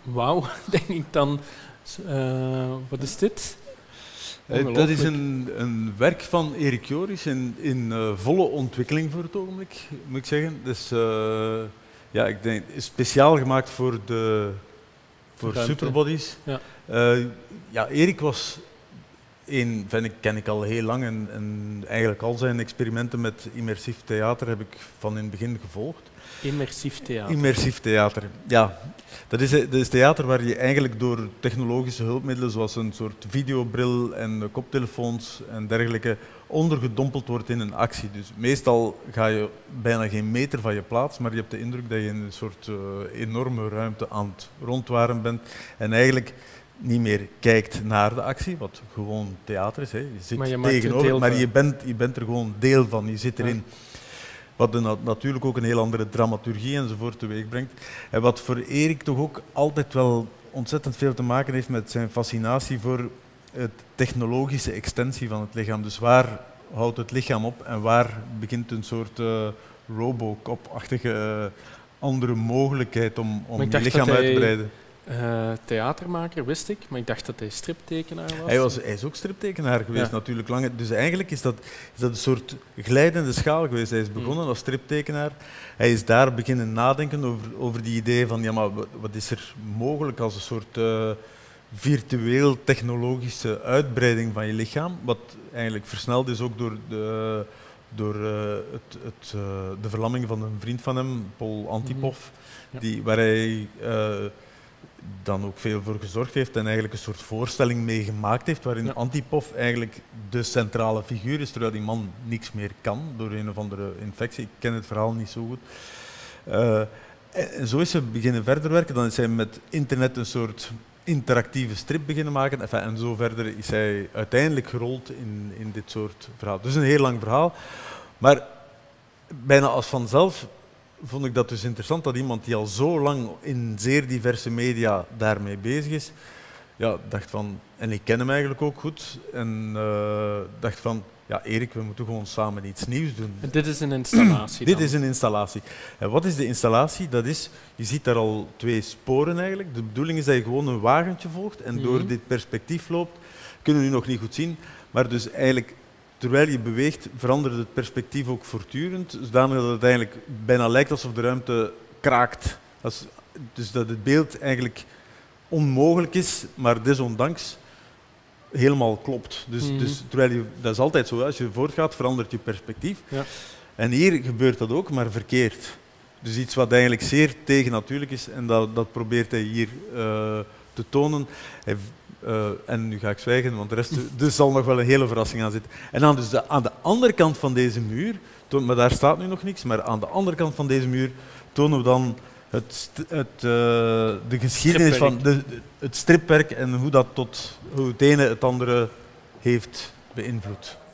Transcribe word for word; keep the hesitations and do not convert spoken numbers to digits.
Wauw, denk ik dan. Uh, wat is dit? Uh, dat is een, een werk van Eric Joris in, in uh, volle ontwikkeling voor het ogenblik, moet ik zeggen. Dus uh, ja, ik denk speciaal gemaakt voor de voor SuperBodies. Ja. Uh, ja, Eric was een, vind ik, ken ik al heel lang en, en eigenlijk al zijn experimenten met immersief theater heb ik van in het begin gevolgd. Immersief theater. Immersief theater, ja. Dat is, dat is theater waar je eigenlijk door technologische hulpmiddelen zoals een soort videobril en koptelefoons en dergelijke ondergedompeld wordt in een actie. Dus meestal ga je bijna geen meter van je plaats, maar je hebt de indruk dat je in een soort uh, enorme ruimte aan het rondwaren bent en eigenlijk niet meer kijkt naar de actie, wat gewoon theater is. Hè. Je zit maar je tegenover, maar je bent, je bent er gewoon deel van, je zit erin. Ja. Wat de, natuurlijk ook een heel andere dramaturgie enzovoort teweeg brengt. En wat voor Eric toch ook altijd wel ontzettend veel te maken heeft met zijn fascinatie voor het technologische extensie van het lichaam. Dus waar houdt het lichaam op en waar begint een soort uh, Robocop-achtige uh, andere mogelijkheid om, om je lichaam uit te breiden? Uh, theatermaker, wist ik, maar ik dacht dat hij striptekenaar was. Hij, was, hij is ook striptekenaar geweest, ja. natuurlijk lang. Dus eigenlijk is dat, is dat een soort glijdende schaal geweest. Hij is begonnen mm. als striptekenaar. Hij is daar beginnen nadenken over, over die idee van, ja, maar wat is er mogelijk als een soort uh, virtueel-technologische uitbreiding van je lichaam, wat eigenlijk versneld is ook door de, door, uh, het, het, uh, de verlamming van een vriend van hem, Paul Antipov, mm. die, waar hij uh, dan ook veel voor gezorgd heeft en eigenlijk een soort voorstelling mee gemaakt heeft, waarin ja. Antipov eigenlijk de centrale figuur is, terwijl die man niks meer kan door een of andere infectie. Ik ken het verhaal niet zo goed. Uh, en zo is hij beginnen verder werken. Dan is hij met internet een soort interactieve strip beginnen maken. Enfin, en zo verder is hij uiteindelijk gerold in, in dit soort verhaal. Dus een heel lang verhaal. Maar bijna als vanzelf vond ik dat dus interessant dat iemand die al zo lang in zeer diverse media daarmee bezig is, ja, dacht van, en ik ken hem eigenlijk ook goed, en uh, dacht van, ja, Erik, we moeten gewoon samen iets nieuws doen. En dit is een installatie Dit dan? is een installatie. En wat is de installatie? Dat is, je ziet daar al twee sporen eigenlijk. De bedoeling is dat je gewoon een wagentje volgt en door mm-hmm. dit perspectief loopt. Kunnen we nu nog niet goed zien, maar dus eigenlijk terwijl je beweegt, verandert het perspectief ook voortdurend, zodanig dat het eigenlijk bijna lijkt alsof de ruimte kraakt. Als, dus dat het beeld eigenlijk onmogelijk is, maar desondanks helemaal klopt. Dus, mm-hmm. dus terwijl je, dat is altijd zo, als je voortgaat, verandert je perspectief. Ja. En hier gebeurt dat ook, maar verkeerd. Dus iets wat eigenlijk zeer tegennatuurlijk is, en dat, dat probeert hij hier uh, te tonen. Hij, Uh, en nu ga ik zwijgen, want de rest dus zal nog wel een hele verrassing aan zitten. En dan dus de, aan de andere kant van deze muur, toon, maar daar staat nu nog niks, maar aan de andere kant van deze muur tonen we dan het, het, uh, de geschiedenis van de, het stripwerk en hoe dat tot hoe het ene het andere heeft beïnvloed.